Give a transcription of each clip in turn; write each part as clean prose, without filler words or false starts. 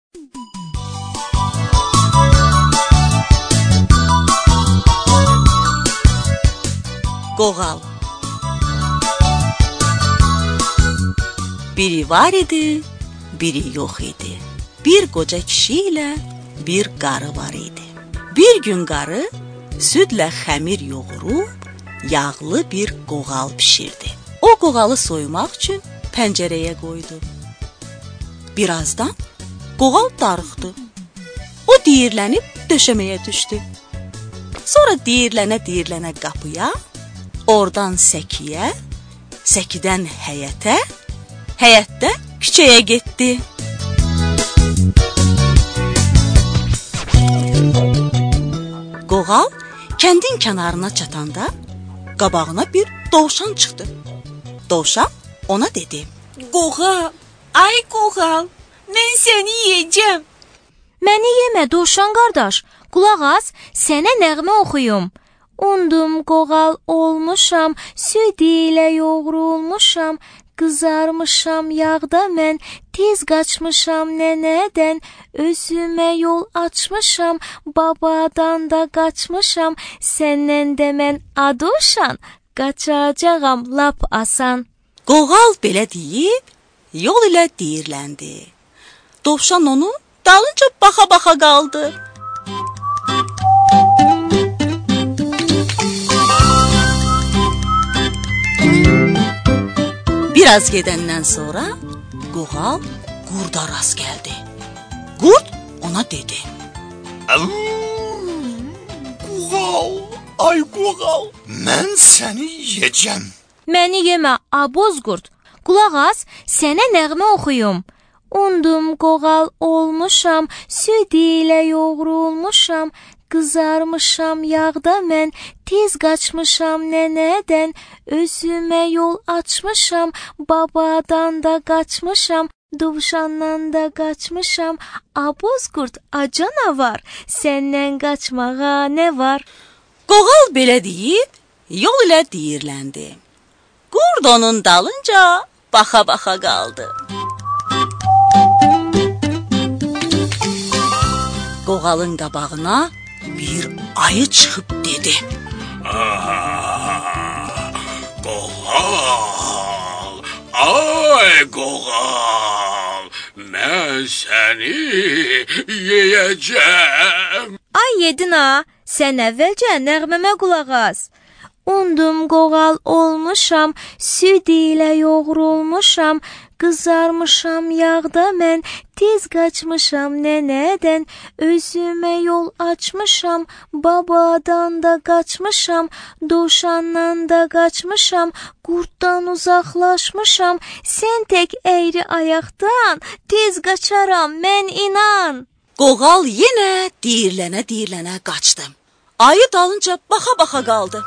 Qoğal. Biri var idi, biri yox idi. Bir qoca kişi ilə bir qarı var idi. Bir gün qarı südlə xəmir yoğurub, yağlı bir qoğal bişirdi. O qoğalı soymaq üçün pəncərəyə qoydu. Birazdan qoğal darıxdı. O diyirlənib döşəməyə düşdü. Sonra diyirlənə qapıya, oradan səkiyə, səkidən həyətə, həyətdən küçəyə getdi. Qoğal kəndin kənarına çatanda qabağına bir dovşan çıxdı. Dovşan ona dedi: Qoğal, ay qoğal, mən səni yeyəcəm. Məni yemə dovşan qardaş, qulaq as, sənə nəğmə oxuyum. Undum qoğal olmuşam, süd ilə yoğrulmuşam, qızarmışam yağda mən, tez qaçmışam nənədən, özümə yol açmışam, babadan da qaçmışam, səndən də mən aduşan, qaçacağam lap asan. Qoğal belə deyib, yol ilə diyirləndi. Dovşan onu dalınca baxa-baxa qaldı. Biraz gedəndən sonra qoğal qurda rast gəldi. Qurd ona dedi: Qoğal, ay qoğal, mən səni yeyəcəm. Məni yemə, aboz qurd. Qulaq as, sənə nəğmə oxuyum. Undum qoğal olmuşam, süd ilə yoğrulmuşam, qızarmışam yağda mən, tez qaçmışam nənədən, özümə yol açmışam, babadan da qaçmışam, dovşandan da qaçmışam, aboz qurd acanavar, səndən qaçmağa nə var? Qoğal belə deyib, yol ilə diyirləndi. Qurd onun dalınca baxa-baxa qaldı. Qoğalın qabağına bir ayı çıxıb dedi: Qoğal, ay qoğal, mən səni yeyəcəm. Ay yedin ha, sən əvvəlcə nəğməmə qulaq as. Undum qoğal olmuşam, süd ilə yoğrulmuşam, qızarmışam yağda mən, tez qaçmışam nənədən, özümə yol açmışam, babadan da qaçmışam, dovşandan da qaçmışam, qurddan uzaqlaşmışam, sən tək əyri ayaqdan, tez qaçaram mən inan. Qoğal yenə diyirlənə qaçdı. Ayı dalınca baxa-baxa qaldı.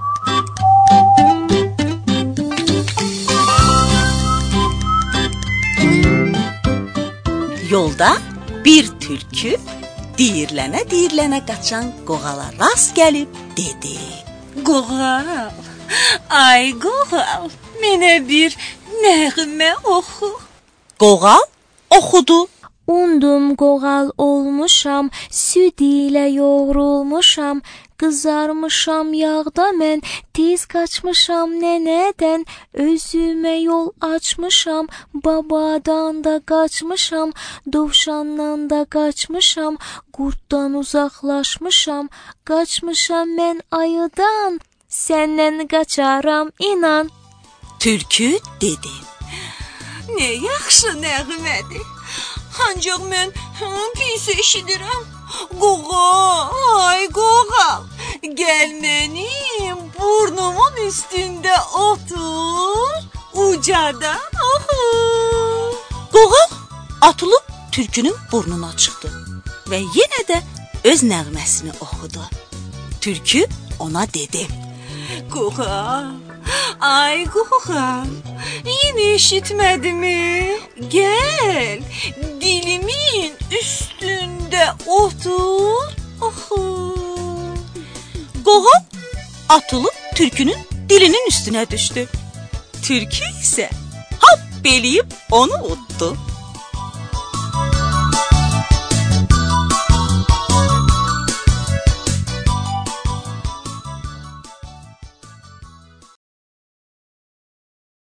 Yolda bir tülkü diyirlənə qaçan qoğala rast gəlib dedi: Qoğal, ay qoğal, mənə bir nəğmə oxu. Qoğal oxudu. Undum qoğal olmuşam, süd ilə yoğrulmuşam, qızarmışam yağda mən, tez qaçmışam nənədən, özümə yol açmışam, babadan da qaçmışam, dovşandan da qaçmışam, qurddan uzaqlaşmışam, qaçmışam mən ayıdan, səndən qaçaram inan. Tülkü dedi: Nə yaxşı nəğmədir. Ancaq mən pis eşidirəm. Qoğal, ay qoğal, gəl mənim burnumun üstündə otur, ucadan oxu. Qoğal atılıb tülkünün burnuna çıxdı və yenə də öz nəğməsini oxudu. Tülkü ona dedi: Qoğal, ay qoğal, yenə eşitmədimi? Gəl, dilimin üstündə otur, oxu. Qoğal atılıb tülkünün dilinin üstünə düşdü. Tülkü isə hop eləyib onu utdu.